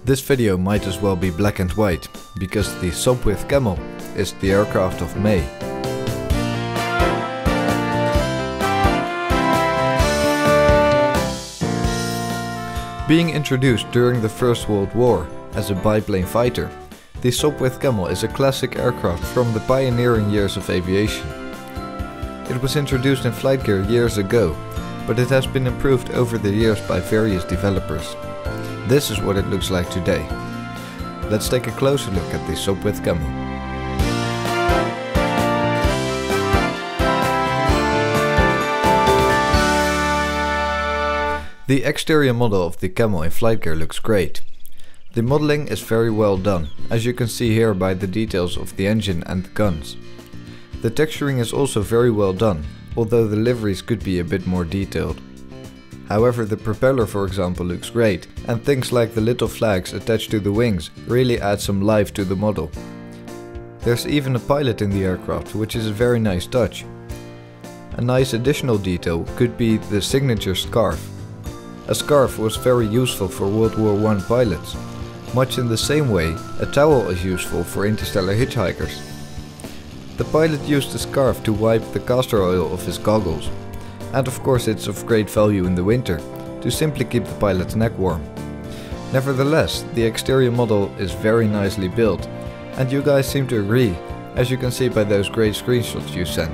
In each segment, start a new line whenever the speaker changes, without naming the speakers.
This video might as well be black and white, because the Sopwith Camel is the aircraft of May. Being introduced during the First World War as a biplane fighter, the Sopwith Camel is a classic aircraft from the pioneering years of aviation. It was introduced in FlightGear years ago, but it has been improved over the years by various developers. This is what it looks like today. Let's take a closer look at the Sopwith Camel. The exterior model of the Camel in FlightGear looks great. The modeling is very well done, as you can see here by the details of the engine and the guns. The texturing is also very well done, although the liveries could be a bit more detailed. However, the propeller, for example, looks great, and things like the little flags attached to the wings really add some life to the model. There's even a pilot in the aircraft, which is a very nice touch. A nice additional detail could be the signature scarf. A scarf was very useful for World War I pilots, much in the same way a towel is useful for interstellar hitchhikers. The pilot used the scarf to wipe the castor oil off his goggles, and of course it's of great value in the winter, to simply keep the pilot's neck warm. Nevertheless, the exterior model is very nicely built, and you guys seem to agree, as you can see by those great screenshots you sent.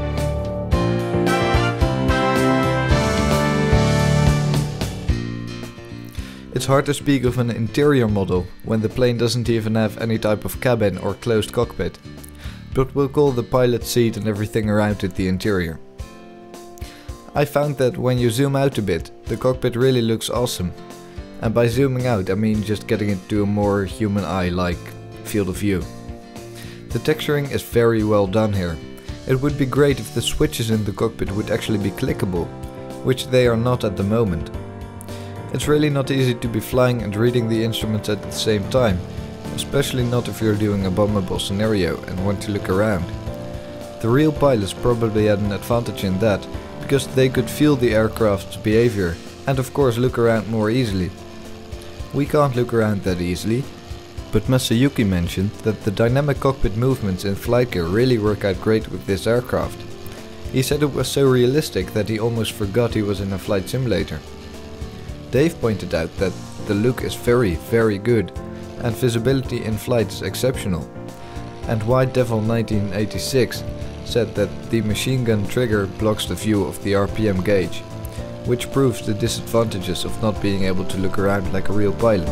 It's hard to speak of an interior model when the plane doesn't even have any type of cabin or closed cockpit, but we'll call the pilot seat and everything around it the interior. I found that when you zoom out a bit, the cockpit really looks awesome. And by zooming out I mean just getting it to a more human eye-like field of view. The texturing is very well done here. It would be great if the switches in the cockpit would actually be clickable, which they are not at the moment. It's really not easy to be flying and reading the instruments at the same time, especially not if you're doing a bombable scenario and want to look around. The real pilots probably had an advantage in that, because they could feel the aircraft's behavior and of course look around more easily. We can't look around that easily, but Masayuki mentioned that the dynamic cockpit movements in FlightGear really work out great with this aircraft. He said it was so realistic that he almost forgot he was in a flight simulator. Dave pointed out that the look is very good, and visibility in flight is exceptional. And White Devil 1986 said that the machine gun trigger blocks the view of the RPM gauge, which proves the disadvantages of not being able to look around like a real pilot.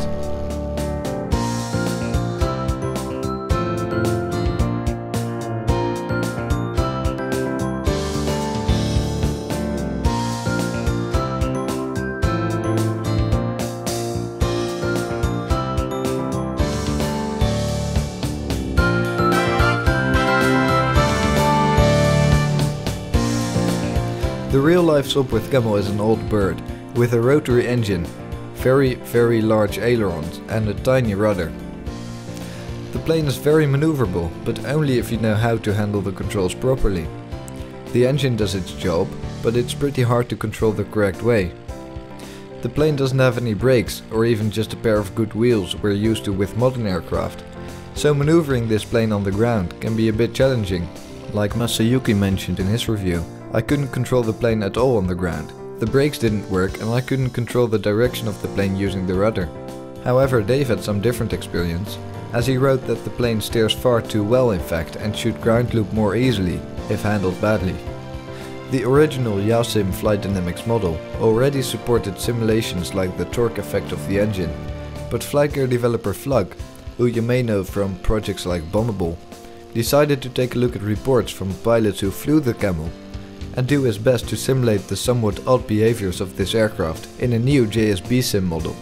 The real-life Sopwith Camel is an old bird, with a rotary engine, very large ailerons and a tiny rudder. The plane is very maneuverable, but only if you know how to handle the controls properly. The engine does its job, but it's pretty hard to control the correct way. The plane doesn't have any brakes, or even just a pair of good wheels we're used to with modern aircraft, so maneuvering this plane on the ground can be a bit challenging, like Masayuki mentioned in his review. I couldn't control the plane at all on the ground. The brakes didn't work and I couldn't control the direction of the plane using the rudder. However, Dave had some different experience, as he wrote that the plane steers far too well in fact and should ground loop more easily, if handled badly. The original JSBSim flight dynamics model already supported simulations like the torque effect of the engine, but FlightGear developer Flug, who you may know from projects like Bombable, decided to take a look at reports from pilots who flew the Camel and do his best to simulate the somewhat odd behaviors of this aircraft in a new JSBSim model.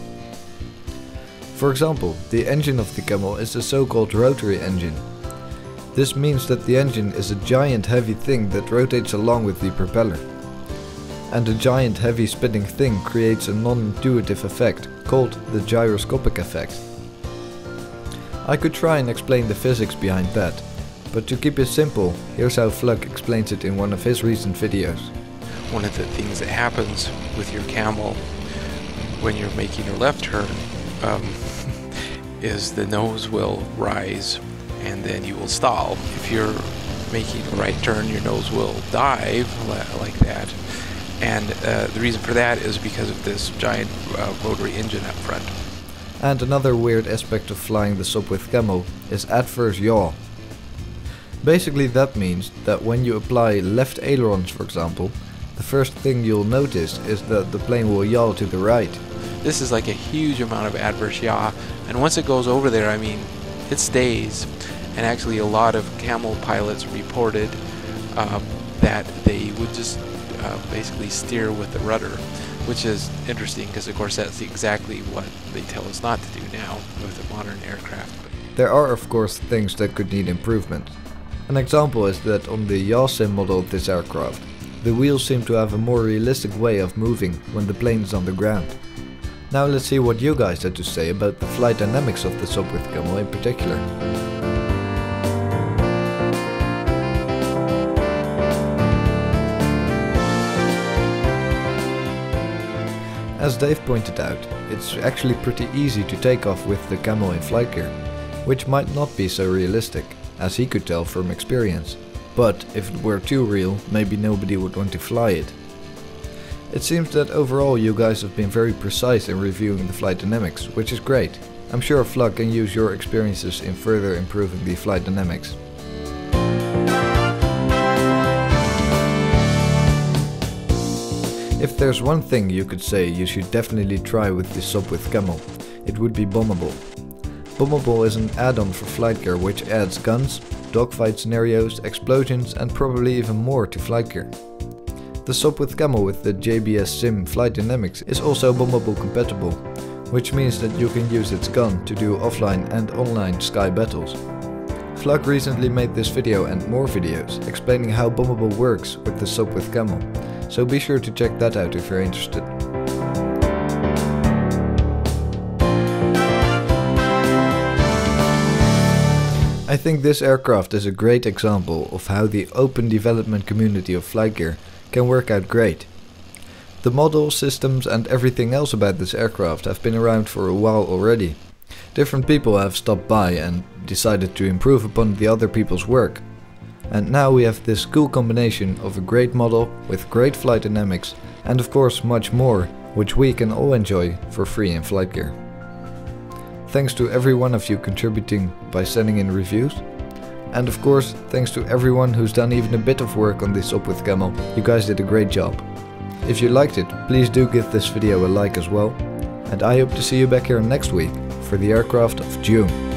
For example, the engine of the Camel is a so-called rotary engine. This means that the engine is a giant heavy thing that rotates along with the propeller. And a giant heavy spinning thing creates a non-intuitive effect called the gyroscopic effect. I could try and explain the physics behind that, but to keep it simple, here's how Flug explains it in one of his recent videos.
One of the things that happens with your Camel when you're making a left turn is the nose will rise and then you will stall. If you're making a right turn, your nose will dive like that. And the reason for that is because of this giant rotary engine up front.
And another weird aspect of flying the Sopwith Camel is adverse yaw. Basically that means that when you apply left ailerons, for example, the first thing you'll notice is that the plane will yaw to the right.
This is like a huge amount of adverse yaw, and once it goes over there, I mean, it stays. And actually a lot of Camel pilots reported that they would just basically steer with the rudder, which is interesting because of course that's exactly what they tell us not to do now with a modern aircraft.
There are of course things that could need improvement. An example is that on the JSBSim model of this aircraft, the wheels seem to have a more realistic way of moving when the plane is on the ground. Now let's see what you guys had to say about the flight dynamics of the Sopwith Camel in particular. As Dave pointed out, it's actually pretty easy to take off with the Camel in FlightGear, which might not be so realistic, as he could tell from experience. But if it were too real, maybe nobody would want to fly it. It seems that overall you guys have been very precise in reviewing the flight dynamics, which is great. I'm sure Flug can use your experiences in further improving the flight dynamics. If there's one thing you could say you should definitely try with the Sopwith Camel, it would be Bombable. Bombable is an add-on for FlightGear which adds guns, dogfight scenarios, explosions and probably even more to FlightGear. The Sopwith Camel with the JSBSim flight dynamics is also Bombable Compatible, which means that you can use its gun to do offline and online sky battles. Flug recently made this video and more videos explaining how Bombable works with the Sopwith Camel, so be sure to check that out if you're interested. I think this aircraft is a great example of how the open development community of FlightGear can work out great. The model, systems and everything else about this aircraft have been around for a while already. Different people have stopped by and decided to improve upon the other people's work. And now we have this cool combination of a great model with great flight dynamics and of course much more, which we can all enjoy for free in FlightGear. Thanks to every one of you contributing by sending in reviews. And of course, thanks to everyone who's done even a bit of work on this Sopwith Camel. You guys did a great job. If you liked it, please do give this video a like as well. And I hope to see you back here next week for the aircraft of June.